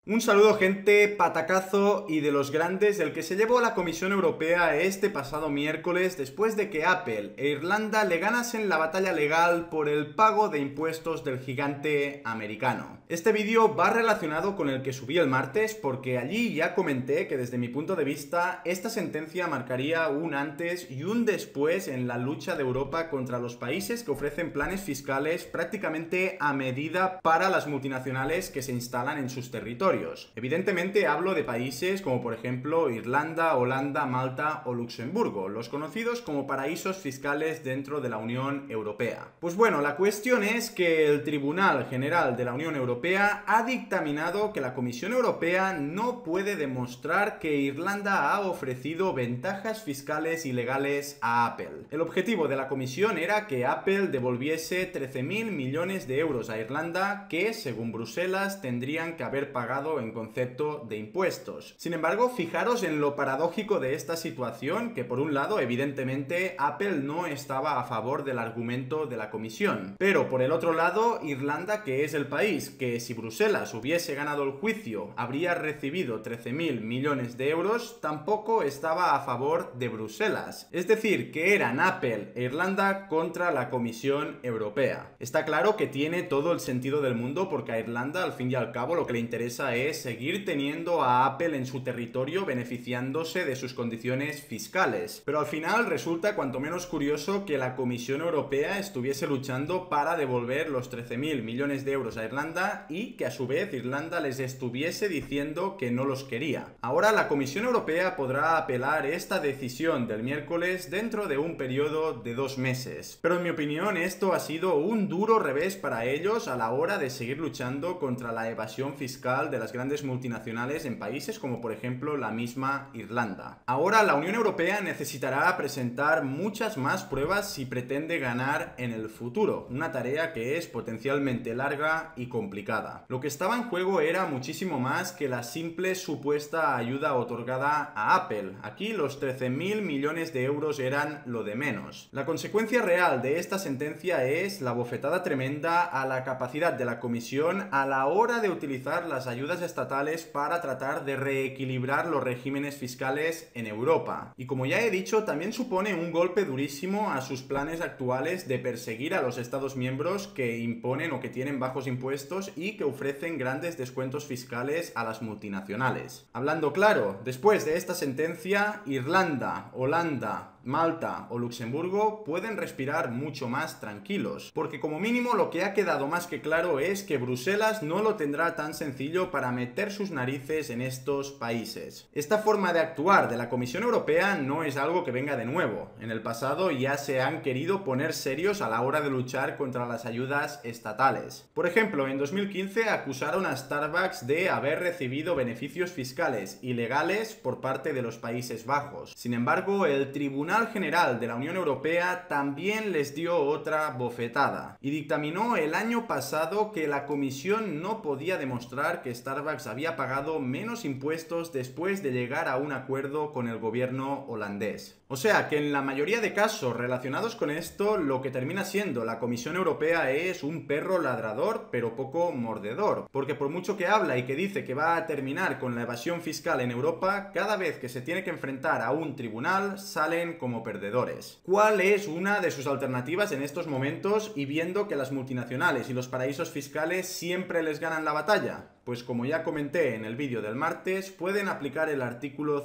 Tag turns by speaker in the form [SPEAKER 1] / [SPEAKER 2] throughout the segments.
[SPEAKER 1] Un saludo, gente, patacazo y de los grandes, el que se llevó a la Comisión Europea este pasado miércoles después de que Apple e Irlanda le ganasen la batalla legal por el pago de impuestos del gigante americano. Este vídeo va relacionado con el que subí el martes porque allí ya comenté que desde mi punto de vista esta sentencia marcaría un antes y un después en la lucha de Europa contra los países que ofrecen planes fiscales prácticamente a medida para las multinacionales que se instalan en sus territorios. Evidentemente hablo de países como por ejemplo Irlanda, Holanda, Malta o Luxemburgo, los conocidos como paraísos fiscales dentro de la Unión Europea. Pues bueno, la cuestión es que el Tribunal General de la Unión Europea ha dictaminado que la Comisión Europea no puede demostrar que Irlanda ha ofrecido ventajas fiscales ilegales a Apple. El objetivo de la Comisión era que Apple devolviese 13.000 millones de euros a Irlanda que, según Bruselas, tendrían que haber pagado en concepto de impuestos. Sin embargo, fijaros en lo paradójico de esta situación, que por un lado, evidentemente, Apple no estaba a favor del argumento de la Comisión. Pero por el otro lado, Irlanda, que es el país que si Bruselas hubiese ganado el juicio habría recibido 13.000 millones de euros, tampoco estaba a favor de Bruselas. Es decir, que eran Apple e Irlanda contra la Comisión Europea. Está claro que tiene todo el sentido del mundo porque a Irlanda, al fin y al cabo, lo que le interesa es seguir teniendo a Apple en su territorio beneficiándose de sus condiciones fiscales. Pero al final resulta cuanto menos curioso que la Comisión Europea estuviese luchando para devolver los 13.000 millones de euros a Irlanda y que a su vez Irlanda les estuviese diciendo que no los quería. Ahora la Comisión Europea podrá apelar esta decisión del miércoles dentro de un periodo de 2 meses. Pero en mi opinión esto ha sido un duro revés para ellos a la hora de seguir luchando contra la evasión fiscal de las grandes multinacionales en países como por ejemplo la misma Irlanda. Ahora la Unión Europea necesitará presentar muchas más pruebas si pretende ganar en el futuro, una tarea que es potencialmente larga y complicada. Lo que estaba en juego era muchísimo más que la simple supuesta ayuda otorgada a Apple. Aquí los 13.000 millones de euros eran lo de menos. La consecuencia real de esta sentencia es la bofetada tremenda a la capacidad de la Comisión a la hora de utilizar las ayudas estatales para tratar de reequilibrar los regímenes fiscales en Europa. Y como ya he dicho, también supone un golpe durísimo a sus planes actuales de perseguir a los Estados miembros que imponen o que tienen bajos impuestos y que ofrecen grandes descuentos fiscales a las multinacionales. Hablando claro, después de esta sentencia, Irlanda, Holanda, Malta o Luxemburgo pueden respirar mucho más tranquilos, porque como mínimo lo que ha quedado más que claro es que Bruselas no lo tendrá tan sencillo para meter sus narices en estos países. Esta forma de actuar de la Comisión Europea no es algo que venga de nuevo. En el pasado ya se han querido poner serios a la hora de luchar contra las ayudas estatales. Por ejemplo, en 2015 acusaron a Starbucks de haber recibido beneficios fiscales ilegales por parte de los Países Bajos. Sin embargo, el Tribunal General de la Unión Europea también les dio otra bofetada y dictaminó el año pasado que la Comisión no podía demostrar que Starbucks había pagado menos impuestos después de llegar a un acuerdo con el gobierno holandés. O sea que en la mayoría de casos relacionados con esto, lo que termina siendo la Comisión Europea es un perro ladrador pero poco mordedor, porque por mucho que habla y que dice que va a terminar con la evasión fiscal en Europa, cada vez que se tiene que enfrentar a un tribunal salen como perdedores. ¿Cuál es una de sus alternativas en estos momentos y viendo que las multinacionales y los paraísos fiscales siempre les ganan la batalla? Pues como ya comenté en el vídeo del martes, pueden aplicar el artículo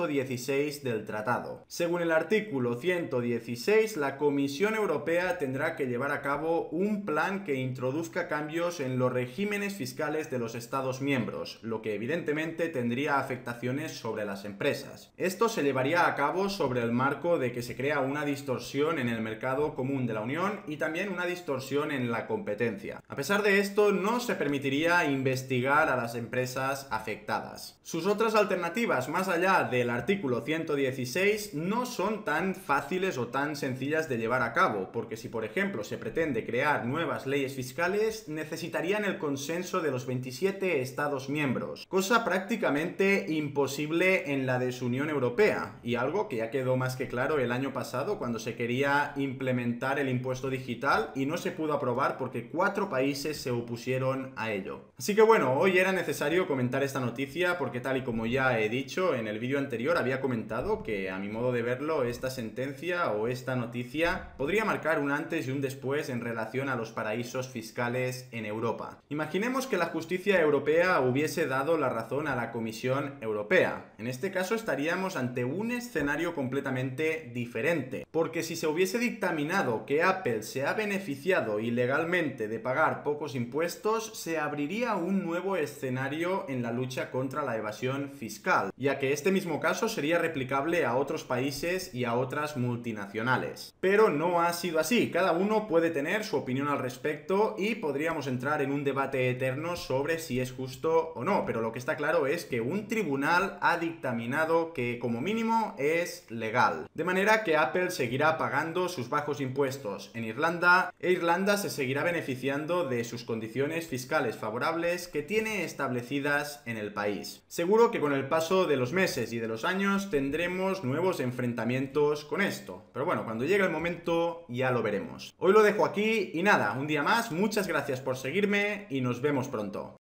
[SPEAKER 1] 116 del tratado. Según el artículo 116, la Comisión Europea tendrá que llevar a cabo un plan que introduzca cambios en los regímenes fiscales de los Estados miembros, lo que evidentemente tendría afectaciones sobre las empresas. Esto se llevaría a cabo sobre el marco de que se crea una distorsión en el mercado común de la Unión y también una distorsión en la competencia. A pesar de esto, no se permitiría investigar a las empresas afectadas. Sus otras alternativas, más allá del artículo 116, no son tan fáciles o tan sencillas de llevar a cabo, porque si por ejemplo se pretende crear nuevas leyes fiscales, necesitarían el consenso de los 27 Estados miembros, cosa prácticamente imposible en la desunión europea, y algo que ya quedó más que claro el año pasado cuando se quería implementar el impuesto digital y no se pudo aprobar porque 4 países se opusieron a ello. Así que bueno, hoy era necesario comentar esta noticia porque tal y como ya he dicho en el vídeo anterior, había comentado que a mi modo de verlo esta sentencia o esta noticia podría marcar un antes y un después en relación a los paraísos fiscales en Europa. Imaginemos que la justicia europea hubiese dado la razón a la Comisión Europea. En este caso estaríamos ante un escenario completamente diferente, porque si se hubiese dictaminado que Apple se ha beneficiado ilegalmente de pagar pocos impuestos, se abriría un nuevo escenario en la lucha contra la evasión fiscal, ya que este mismo caso sería replicable a otros países y a otras multinacionales. Pero no ha sido así, cada uno puede tener su opinión al respecto y podríamos entrar en un debate eterno sobre si es justo o no, pero lo que está claro es que un tribunal ha dictaminado que como mínimo es legal. De manera que Apple seguirá pagando sus bajos impuestos en Irlanda e Irlanda se seguirá beneficiando de sus condiciones fiscales favorables que tiene establecidas en el país. Seguro que con el paso de los meses y de los años tendremos nuevos enfrentamientos con esto, pero bueno, cuando llegue el momento ya lo veremos. Hoy lo dejo aquí y nada, un día más, muchas gracias por seguirme y nos vemos pronto.